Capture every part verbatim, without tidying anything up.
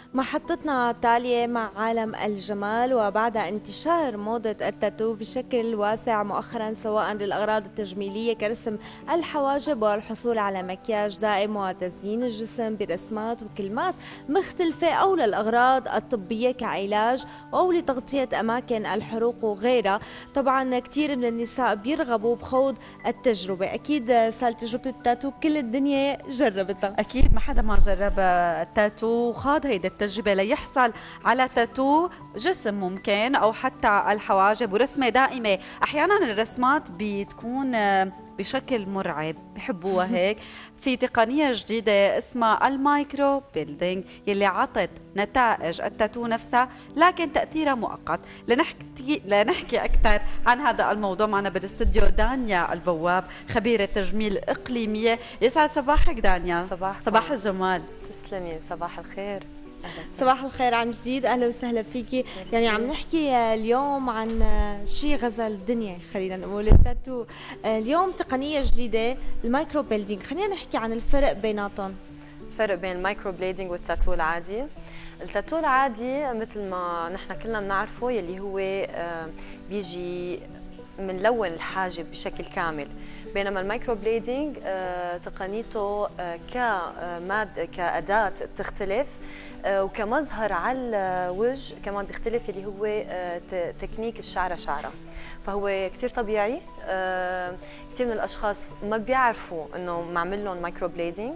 محطتنا التالية مع عالم الجمال، وبعد انتشار موضة التاتو بشكل واسع مؤخرا سواء للأغراض التجميلية كرسم الحواجب والحصول على مكياج دائم وتزيين الجسم برسمات وكلمات مختلفة، أو للأغراض الطبية كعلاج أو لتغطية أماكن الحروق وغيرها. طبعا كثير من النساء بيرغبوا بخوض التجربة. أكيد صار تجربة التاتو كل الدنيا جربتها. أكيد ما حدا ما جرب التاتو وخاض هيدا التجربة ليحصل على تاتو جسم ممكن أو حتى الحواجب ورسمة دائمة. أحيانا الرسمات بتكون بشكل مرعب، بحبوها هيك. في تقنية جديدة اسمها المايكرو بيلدينج يلي عطت نتائج التاتو نفسها لكن تأثيرها مؤقت. لنحكي لنحكي أكثر عن هذا الموضوع معنا بالاستوديو دانيا البواب، خبيرة تجميل إقليمية. يسعد صباحك دانيا. صباح صباح الجمال. تسلمي. صباح الخير. صباح الخير عن جديد، اهلا وسهلا فيكي. يعني عم نحكي اليوم عن شيء غزا الدنيا، خلينا نقول التاتو. اليوم تقنيه جديده المايكرو بيلدينج، خلينا نحكي عن الفرق بيناتهم. الفرق بين المايكرو بليدنج والتاتو العادي. التاتو العادي مثل ما نحن كلنا بنعرفه يلي هو بيجي منلون الحاجب بشكل كامل، بينما المايكرو بليدنج تقنيته كمادة كأداة بتختلف، وكمظهر على الوجه كمان بيختلف اللي هو تكنيك الشعرة شعرة. فهو كثير طبيعي. كثير من الاشخاص ما بيعرفوا انه معمل لهم مايكرو بليدنج،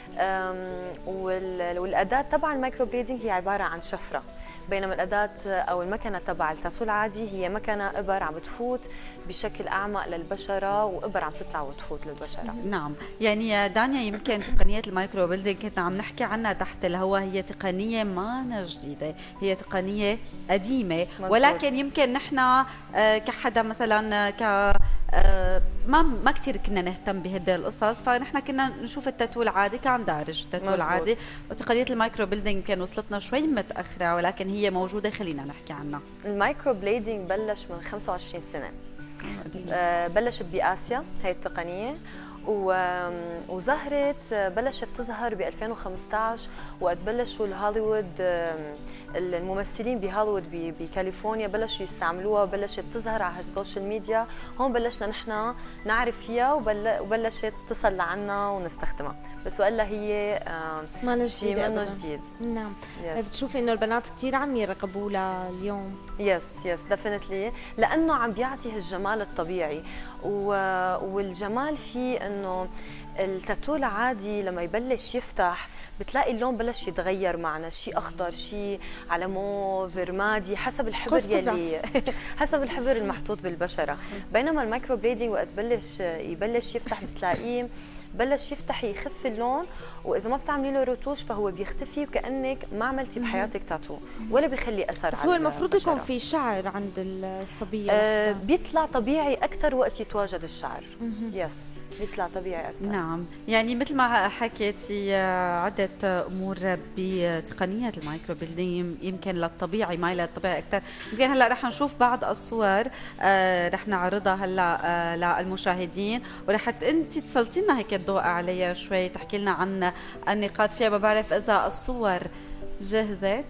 والاداه تبع المايكرو بليدنج هي عباره عن شفره، بينما الاداه او المكنه تبع التاتو العادي هي مكنه ابر عم بتفوت بشكل اعمق للبشره، وابر عم تطلع وتفوت للبشره. نعم، يعني دانيا يمكن تقنيه المايكرو بيلدينج كنا عم نحكي عنها تحت الهواء، هي تقنيه ما جديده، هي تقنيه قديمه. مزبوط. ولكن يمكن نحن كحدا مثلا ك ما ما كثير كنا نهتم بهدي القصص، فنحن كنا نشوف التاتو العادي كان دارج التاتو مزبوط. العادي. وتقنيه المايكرو بيلدينج يمكن وصلتنا شوي متاخره، ولكن هي موجوده، خلينا نحكي عنها. المايكرو بليدنج بلش من خمسة وعشرين سنه. آه بلشت باسيا هي التقنيه، وظهرت بلشت تظهر ب ألفين وخمسة عشر وقت بلشوا الهوليوود، الممثلين بهوليوود بكاليفورنيا بلشوا يستعملوها، وبلشت تظهر على السوشيال ميديا. هون بلشنا نحن نعرف فيها وبلشت تصل لعنا ونستخدمها، بس وإلا هي ما شيء منه جديد. نعم. yes. بتشوفي انه البنات كثير عم يرغبوا لها اليوم. يس يس ديفينتلي، لانه عم بيعطي الجمال الطبيعي، والجمال فيه انه التاتو العادي لما يبلش يفتح بتلاقي اللون بلش يتغير معنا، شيء اخضر، شيء على موف، رمادي، حسب الحبر يلي حسب الحبر المحطوط بالبشره. بينما المايكرو بليدنج وقت بلش يبلش يفتح بتلاقيه بلش يفتح يخف اللون، واذا ما بتعملي له رتوش فهو بيختفي وكانك ما عملتي بحياتك تاتو ولا بيخلي اثر. بس هو المفروض يكون في شعر عند الصبيه. آه بيطلع طبيعي اكثر وقت يتواجد الشعر. يس بيطلع طبيعي اكثر. نعم، يعني مثل ما حكيتي عده امور بتقنيه المايكرو بيلدينج يمكن للطبيعي مايله للطبيعي اكثر. يمكن هلا رح نشوف بعض الصور آه رح نعرضها هلا آه للمشاهدين، ورح انت تسلطي لنا هيك الضوء عليها شوي، تحكي لنا عن النقاط فيها. ما بعرف اذا الصور جهزت،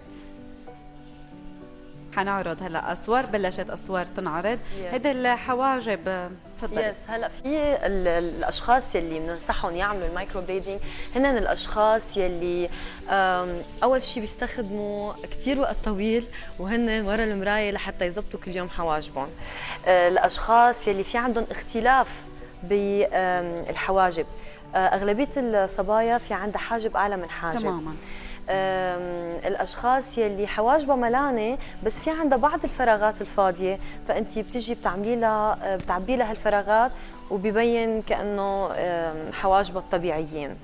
حنعرض هلا الصور، بلشت الصور تنعرض. هيدا الحواجب تفضلي. يس هلا في الاشخاص يلي بننصحهم يعملوا المايكرو بليدنج، هن الاشخاص يلي اول شيء بيستخدموا كثير وقت طويل وهن ورا المرايه لحتى يزبطوا كل يوم حواجبهم. الاشخاص يلي في عندهم اختلاف بالحواجب، اغلبيه الصبايا في عندها حاجب اعلى من حاجب تماما. الاشخاص يلي حواجبها ملانه بس في عندها بعض الفراغات الفاضيه، فانت بتجي بتعملي لها بتعبي لها الفراغات وبيبين كانه حواجبها الطبيعيين.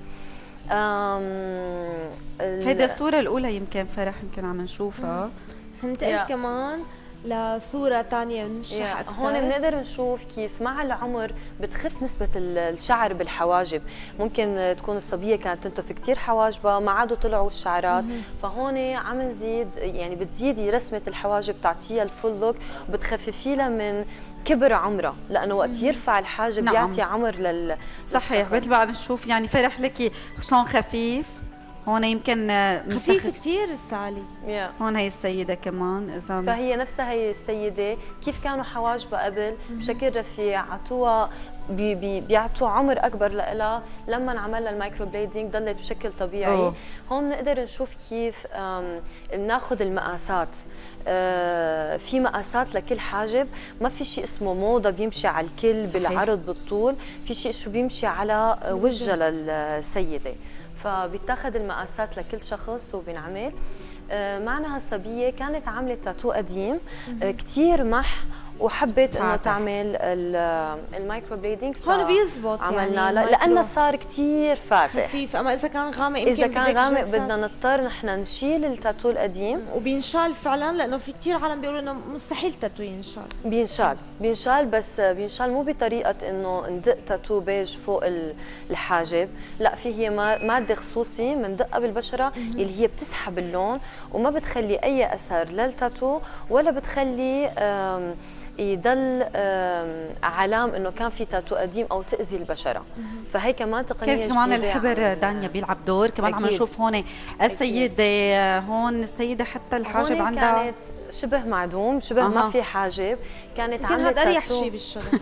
هيدا الصوره الاولى يمكن فرح يمكن عم نشوفها. هننتقل كمان لصورة تانية ونشرح أكثر. هون بنقدر نشوف كيف مع العمر بتخف نسبة الشعر بالحواجب. ممكن تكون الصبية كانت تنتف كثير حواجبها، ما عادوا طلعوا الشعرات، فهون عم نزيد يعني بتزيدي رسمة الحواجب، تعطيها الفول لوك، وبتخففي لها من كبر عمرها، لانه وقت يرفع الحاجب نعم. يعطي عمر لل صحيح. مثل ما عم نشوف يعني فرح لك شلون خفيف هون يمكن خفيف كثير السالي. yeah. هون هي السيده كمان اذا فهي نفسها هي السيده كيف كانوا حواجبها قبل بشكل رفيع، عطوها بي بي بيعطوا عمر اكبر لها. لما انعمل لها المايكرو بليدنج ضلت بشكل طبيعي. أوه. هون بنقدر نشوف كيف ناخذ المقاسات. آه في مقاسات لكل حاجب، ما في شيء اسمه موضه بيمشي على الكل. صحيح. بالعرض بالطول، في شيء شو بيمشي على وجهها للسيده. فبيتاخذ المقاسات لكل شخص وبينعمل. آه معنا هالصبيه كانت عامله تاتو قديم آه كثير مح، وحبيت انه تعمل المايكرو بليدنج. هون بيزبط عملنا يعني لانه صار كثير فاتح خفيف. اما اذا كان غامق يمكن اذا كان غامق بدنا نضطر نحن نشيل التاتو القديم. وبينشال فعلا، لانه في كثير عالم بيقولوا انه مستحيل تاتو ينشال. بينشال بينشال بس بينشال مو بطريقه انه ندق تاتو بيج فوق الحاجب، لا، في هي ماده خصوصي بندقها بالبشره اللي هي بتسحب اللون وما بتخلي اي اثر للتاتو ولا بتخلي يضل علام انه كان في تاتو قديم او تاذي البشره. فهي كمان تقنيه كيف كمان الحبر دانيا بيلعب دور. كمان عم نشوف هون السيده، هون السيده حتى الحاجب عندها كانت شبه معدوم، شبه أه. ما في حاجب. كانت عامله تاتو اريح شيء بالشغل.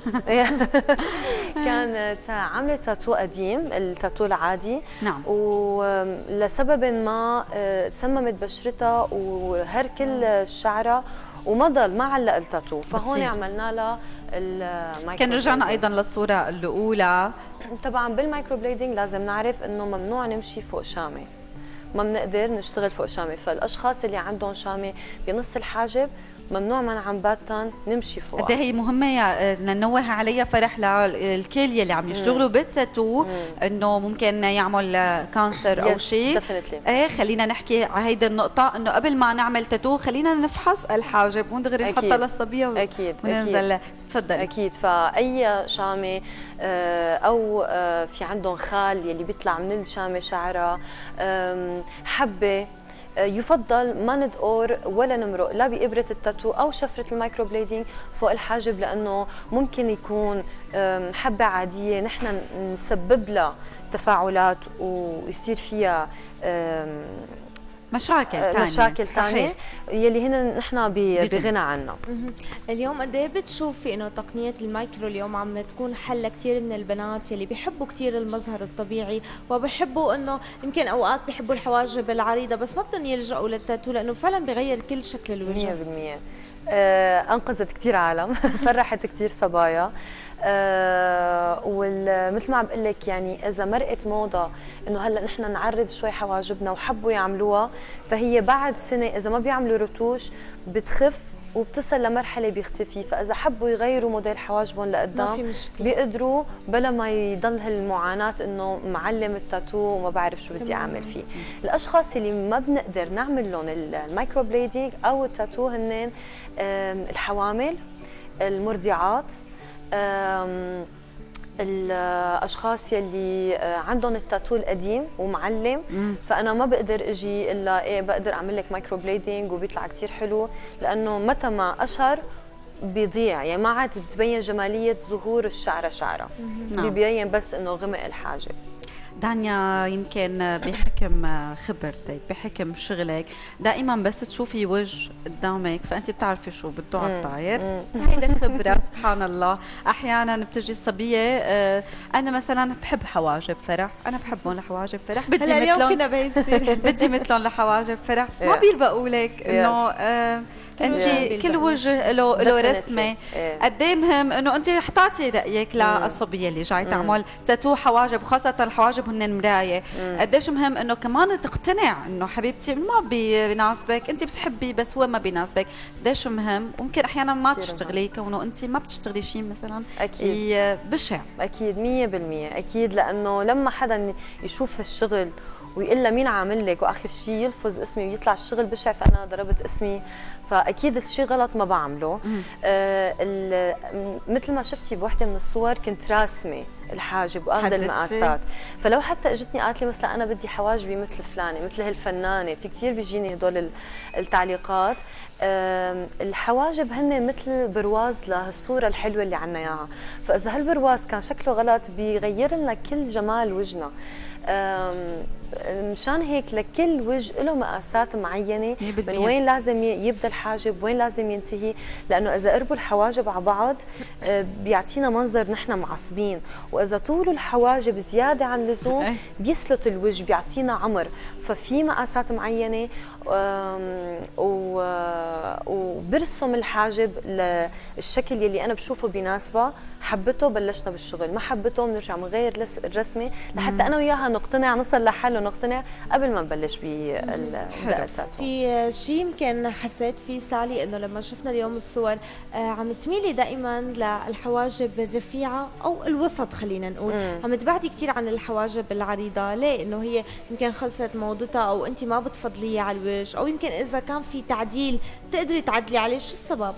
كانت عامله تاتو قديم، التاتو العادي. نعم. ولسبب ما تسممت بشرتها وهر كل شعرها وما ضل ما علق التاتو. فهون عملنا لها المايكرو. كان رجعنا ايضا للصوره الاولى. طبعا بالمايكرو بليدنج لازم نعرف انه ممنوع نمشي فوق شامه، ما بنقدر نشتغل فوق شامه. فالاشخاص اللي عندهم شامه بنص الحاجب ممنوع منعا باتا نمشي فوق. قد هي مهمه يا ننوه عليها فرح للكل يلي عم يشتغلوا بالتاتو انه ممكن يعمل كانسر او شيء. ايه خلينا نحكي على هيدي النقطه، انه قبل ما نعمل تاتو خلينا نفحص الحاجب ودغري نحطها للصبيه. اكيد وننزل. تفضل. اكيد. فاي شامه او في عندهم خال يلي بيطلع من الشامه شعرها حبه، يفضل ما ندقر ولا نمرق لا بإبرة التاتو أو شفرة المايكرو بليدنج فوق الحاجب، لأنه ممكن يكون حبة عادية نحن نسبب لها تفاعلات ويصير فيها مشاكل ثانية مشاكل ثانية يلي هنا نحن بغنى عنها. اليوم قد ايه بتشوفي انه تقنية المايكرو اليوم عم تكون حل لكثير من البنات يلي بيحبوا كثير المظهر الطبيعي وبيحبوا انه يمكن اوقات بيحبوا الحواجب العريضة بس ما بدهم يلجأوا للتاتو لانه فعلا بغير كل شكل الوجه؟ مية بالمية. آه انقذت كثير عالم، فرحت كثير صبايا. آه ومثل ما عم بقول لك يعني اذا مرقت موضه انه هلا نحن نعرض شوي حواجبنا وحبوا يعملوها، فهي بعد سنه اذا ما بيعملوا رتوش بتخف وبتصل لمرحله بيختفي. فاذا حبوا يغيروا موديل حواجبهم لقدام بيقدروا بلا ما يضل هالمعاناه انه معلم التاتو وما بعرف شو بدي اعمل فيه. الاشخاص اللي ما بنقدر نعمل لهم المايكرو بليدنج او التاتو هن الحوامل، المرضعات، الاشخاص يلي عندهم التاتو القديم ومعلم. مم. فانا ما بقدر اجي الا ايه بقدر اعمل لك مايكرو بليدنج وبيطلع كثير حلو، لانه متى ما اشهر بيضيع، يعني ما عاد تبين جماليه ظهور الشعره شعره. نعم. بيبين بس انه غمق الحاجب. دانيا يمكن بحكم خبرتك بحكم شغلك دائما بس تشوفي وجه قدامك فانت بتعرفي شو بده على الطاير. هيدا خبره سبحان الله. احيانا بتجي الصبيه آه انا مثلا بحب حواجب فرح، انا بحبهم لحواجب فرح، بدي مثلهم بدي مثلهم لحواجب فرح، ما بيلبقوا لك انه آه انت كل وجه له له رسمه. قد ايه مهم انه انت رح تعطي رايك للصبيه اللي جاي تعمل تاتو حواجب، وخاصه الحواجب هن مرايه. قديش مهم انه كمان تقتنع انه حبيبتي ما بيناسبك، انت بتحبي بس هو ما بيناسبك. قديش مهم. وممكن احيانا ما تشتغلي كونه انت ما بتشتغلي شيء مثلا اكيد بشع. اكيد مية بالمية اكيد، لانه لما حدا يشوف هالشغل ويقول لها مين عامل لك واخر شيء يلفظ اسمي ويطلع الشغل بشع فانا ضربت اسمي، فاكيد الشيء غلط ما بعمله. آه مثل ما شفتي بوحده من الصور كنت راسمه الحاجب واخذ المقاسات، فلو حتى اجتني قالت لي مثلا انا بدي حواجبي مثل فلانه مثل هالفنانه، في كثير بيجيني هدول التعليقات. آه الحواجب هن مثل برواز لهالصوره الحلوه اللي عنا اياها، فاذا هالبرواز كان شكله غلط بيغير لنا كل جمال وجهنا. مشان هيك لكل وجه له مقاسات معينه، من وين لازم يبدا الحاجب وين لازم ينتهي، لانه اذا قربوا الحواجب على بعض بيعطينا منظر نحن معصبين، واذا طولوا الحواجب زياده عن اللزوم بيسلط الوجه بيعطينا عمر. ففي مقاسات معينه وبرسم الحاجب للشكل يلي انا بشوفه بيناسبه. حبته بلشنا بالشغل، ما حبته بنرجع بنغير الرسمه لحتى انا وياها نقتنع، نصل لحل ونقتنع قبل ما نبلش بالتاتو. في شيء يمكن حسيت فيه سالي انه لما شفنا اليوم الصور آه عم تميلي دائما للحواجب الرفيعه او الوسط، خلينا نقول مم. عم تبعدي كثير عن الحواجب العريضه. ليه؟ انه هي يمكن خلصت موضتها، او انت ما بتفضليها على الوجه، او يمكن اذا كان في تعديل تقدري تعدلي عليه، شو السبب؟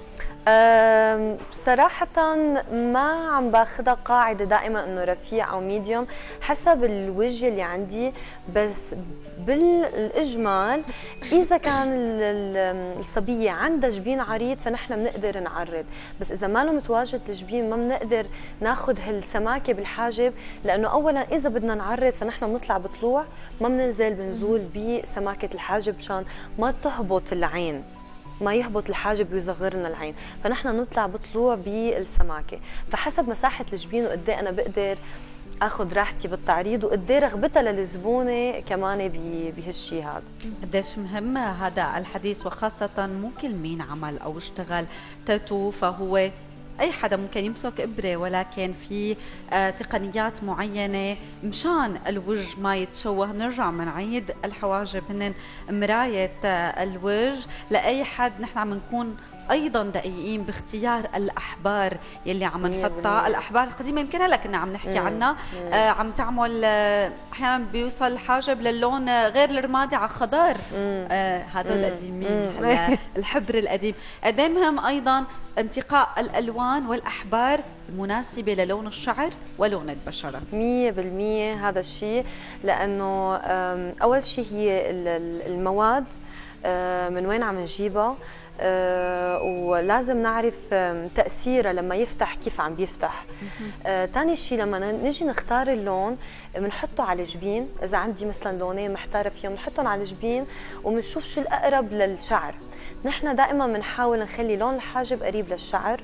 صراحة ما عم باخذها قاعدة دائما انه رفيع او ميديوم، حسب الوجه اللي عندي. بس بالاجمال اذا كان الصبية عندها جبين عريض فنحن بنقدر نعرض، بس اذا ما له متواجد الجبين ما بنقدر ناخذ هالسماكة بالحاجب، لانه اولا اذا بدنا نعرض فنحن بنطلع بطلوع، ما بننزل بنزول بسماكة الحاجب مشان ما تهبط العين، ما يهبط الحاجب ويصغرنا العين، فنحن نطلع بطلوع بالسماكه. فحسب مساحه الجبين وقد ايه انا بقدر اخذ راحتي بالتعريض وقد ايه رغبتها للزبونه كمان بهالشيء هذا. قديش مهم هذا الحديث، وخاصه مو كل مين عمل او اشتغل تاتو فهو أي حدا ممكن يمسك إبرة، ولكن في آه تقنيات معينة مشان الوجه ما يتشوه. نرجع منعيد الحواجب هن مراية آه الوجه لأي حد. نحن عم نكون ايضا دقيقين باختيار الاحبار يلي عم نحطها. الاحبار القديمه يمكن هلا كنا عم نحكي عنها، آه عم تعمل آه احيانا بيوصل الحاجب للون آه غير الرمادي على خضار، آه هذول القديمين الحبر القديم. قد ايه مهم ايضا انتقاء الالوان والاحبار المناسبه للون الشعر ولون البشره. مية بالمية هذا الشيء، لانه اول شيء هي المواد من وين عم نجيبها، أه ولازم نعرف تأثيره لما يفتح كيف عم بيفتح. أه تاني شيء لما نجي نختار اللون بنحطه على الجبين، إذا عندي مثلا لونين محتارة فيهم بنحطهم على الجبين وبنشوف شو الأقرب للشعر. نحن دائما بنحاول نخلي لون الحاجب قريب للشعر،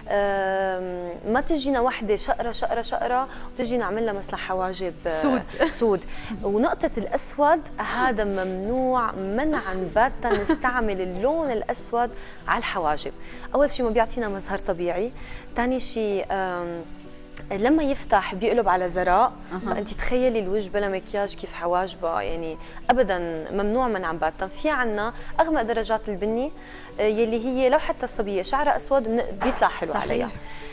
أه ما تجينا وحده شقره شقره شقره وتجي نعمل لها مثلا حواجب سود سود. ونقطه الاسود هذا ممنوع منعا باتا نستعمل اللون الاسود على الحواجب. اول شيء ما بيعطينا مظهر طبيعي، ثاني شيء لما يفتح بيقلب على زراء. أه. فانت تخيلي الوجه بلا مكياج كيف حواجبها، يعني ابدا ممنوع منعا باتا. في عنا اغمق درجات البني يلي هي لو حتى الصبيه شعرها اسود بيطلع حلو صحيح. عليها.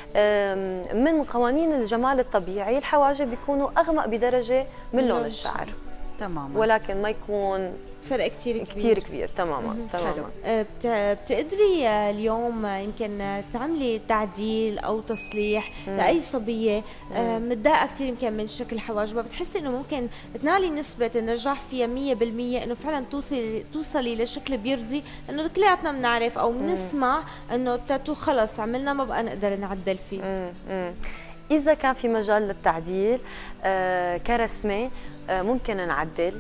من قوانين الجمال الطبيعي الحواجب بيكونوا اغمق بدرجه من لون الشعر تماما، ولكن ما يكون فرق كثير كبير كثير كبير. تماما تماما. بتقدري اليوم يمكن تعملي تعديل او تصليح مم. لاي صبيه متضايقه كثير يمكن من شكل حواجبها، بتحسي انه ممكن تنالي نسبه النجاح فيها مية بالمية انه فعلا توصلي توصلي لشكل بيرضي؟ لانه كلياتنا بنعرف او بنسمع انه التاتو خلص عملنا ما بقى نقدر نعدل فيه. مم. مم. اذا كان في مجال للتعديل آه كرسمه آه ممكن نعدل.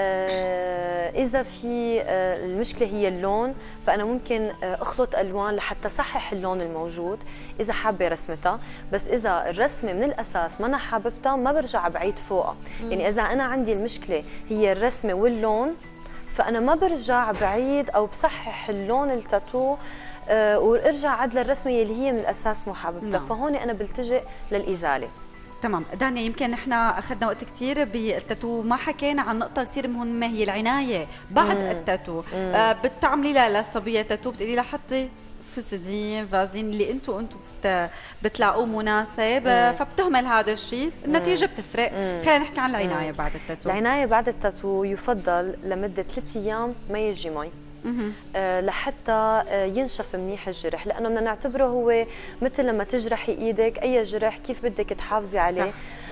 آه إذا في آه المشكلة هي اللون فأنا ممكن آه أخلط ألوان لحتى صحح اللون الموجود إذا حابة رسمتها. بس إذا الرسمة من الأساس ما أنا حاببتها ما برجع بعيد فوقها. يعني إذا أنا عندي المشكلة هي الرسمة واللون فأنا ما برجع بعيد أو بصحح اللون التاتو آه وارجع عدل الرسمة اللي هي من الأساس مو حاببتها. فهون أنا بلتجئ للإزالة. تمام. دانيا يمكن نحن اخذنا وقت كثير بالتاتو، ما حكينا عن نقطه كثير مهمه هي العنايه بعد مم. التاتو. مم. آه بتعملي لها للصبيه تاتو بتقولي لها حطي فسدين فازين اللي انتم انتم بتلاقوه مناسب، مم. فبتهمل هذا الشيء، النتيجه بتفرق. خلينا نحكي عن العنايه مم. بعد التاتو. العنايه بعد التاتو يفضل لمده ثلاث ايام ما يجي مي أه لحتى أه ينشف منيح الجرح، لانه بدنا نعتبره هو مثل لما تجرحي ايدك اي جرح كيف بدك تحافظي عليه.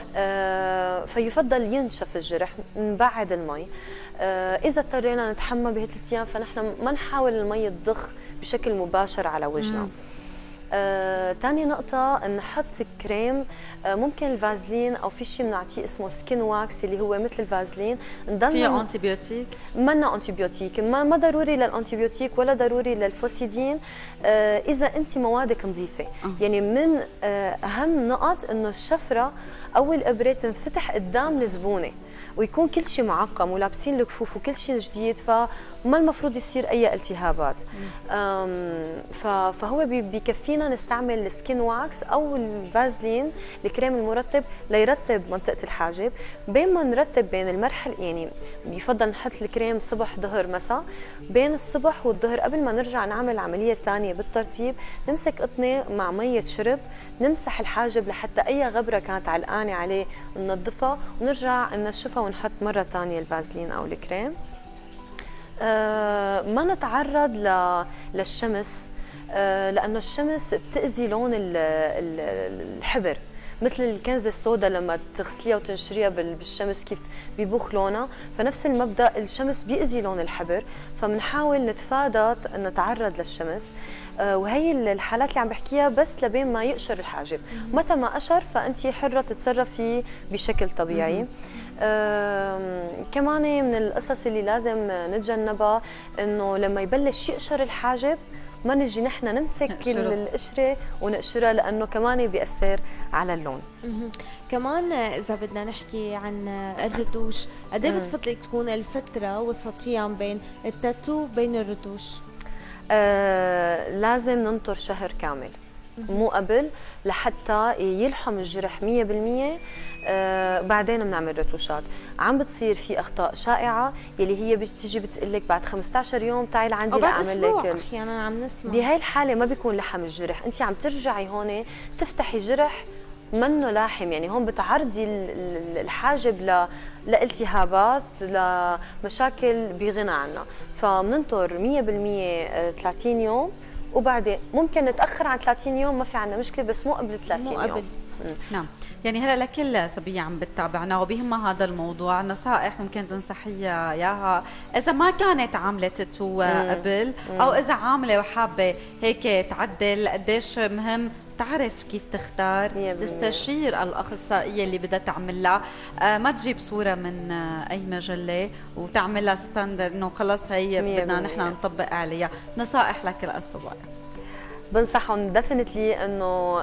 أه فيفضل ينشف الجرح من بعد المي. أه اذا اضطرينا نتحمى بهالثلاث ايام فنحن ما نحاول المي تضخ بشكل مباشر على وجهنا. آه، تاني نقطة نحط كريم، آه، ممكن الفازلين أو في شيء بنعطيه اسمه سكين واكس اللي هو مثل الفازلين. فيه أنتيبيوتيك؟ منا أنتيبيوتيك، ما, ما ضروري للأنتيبيوتيك ولا ضروري للفوسيدين آه، إذا أنت موادك نظيفة. أه. يعني من آه، أهم نقط إنه الشفرة أو الإبرة تنفتح قدام الزبونة ويكون كل شيء معقم ولابسين الكفوف وكل شيء جديد، فما المفروض يصير اي التهابات. فهو بكفينا نستعمل السكين واكس او الفازلين الكريم المرطب ليرطب منطقه الحاجب. بين ما نرتب بين المرحله، يعني بيفضل نحط الكريم صبح ظهر مساء، بين الصبح والظهر قبل ما نرجع نعمل العمليه الثانيه بالترطيب نمسك قطنه مع ميه شرب نمسح الحاجب لحتى اي غبره كانت علقانه عليه ننظفها ونرجع ننشفها ونحط مره ثانيه الفازلين او الكريم. أه ما نتعرض ل... للشمس، أه لانه الشمس بتاذي لون ال... ال... الحبر، مثل الكنزه السوداء لما تغسليها وتنشريها بالشمس كيف بيبوخ لونها، فنفس المبدا الشمس بيأذي لون الحبر، فبنحاول نتفادى نتعرض للشمس. أه وهي الحالات اللي عم بحكيها بس لبين ما يقشر الحاجب، متى ما قشر فانت حره تتصرفي بشكل طبيعي. آه، كمان من القصص اللي لازم نتجنبها انه لما يبلش يقشر الحاجب ما نجي نحن نمسك نقشره. القشره ونقشرها لانه كمان بيأثر على اللون. كمان اذا بدنا نحكي عن الرتوش، قد ايه بتفضلي تكون الفتره وسطيا بين التاتو بين الرتوش؟ آه، لازم ننطر شهر كامل مو قبل لحتى يلحم الجرح مية بالمية. آه بعدين بنعمل رتوشات. عم بتصير في اخطاء شائعه يلي هي بتيجي بتقول لك بعد خمسة عشر يوم تعي لعندي لاعمل لك. احيانا عم نسمع بهي الحاله ما بيكون لحم الجرح، انت عم ترجعي هون تفتحي جرح منه لاحم، يعني هون بتعرضي الحاجب ل لالتهابات لمشاكل بغنى عنها. فبننطر مية بالمية ثلاثين يوم، وبعدين ممكن نتاخر عن ثلاثين يوم ما في عندنا مشكله، بس مو قبل ثلاثين مو قبل. يوم. نعم، يعني هلا لكل صبيه عم بتتابعنا وبيهمها هذا الموضوع، نصائح ممكن تنصحيها اياها اذا ما كانت عامله تاتو قبل، او اذا عامله وحابه هيك تعدل، قديش مهم تعرف كيف تختار، تستشير الاخصائيه اللي بدها تعمل لها، آه ما تجيب صوره من آه اي مجله وتعمل لها ستاندر انه خلص هي بدنا نحن نطبق عليها. نصائح لكل الصبايا؟ بنصحهم ديفينتلي انه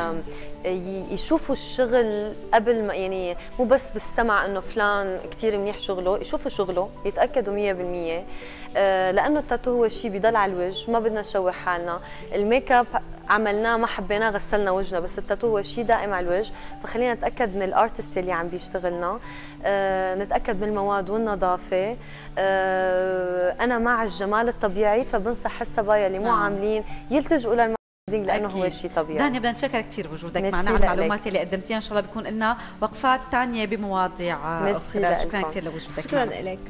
يشوفوا الشغل قبل ما، يعني مو بس بالسمع انه فلان كثير منيح شغله، يشوفوا شغله يتاكدوا مية بالمية، لانه التاتو هو شيء بضل على الوجه، ما بدنا نشوه حالنا. الميك اب عملناه ما حبيناه غسلنا وجهنا، بس التاتو هو شيء دائم على الوجه، فخلينا نتاكد من الارتست اللي عم بيشتغلنا، نتاكد من المواد والنظافه. انا مع الجمال الطبيعي، فبنصح الصبايا اللي مو عاملين يلتجئوا للماركتينج لانه أكيد. هو شيء طبيعي. دانيا بدنا نشكرك كثير بوجودك معنا على المعلومات اللي قدمتيها، ان شاء الله بيكون لنا وقفات ثانيه بمواضيع اخرى. شكرا كثير لوجودك. شكرا لك.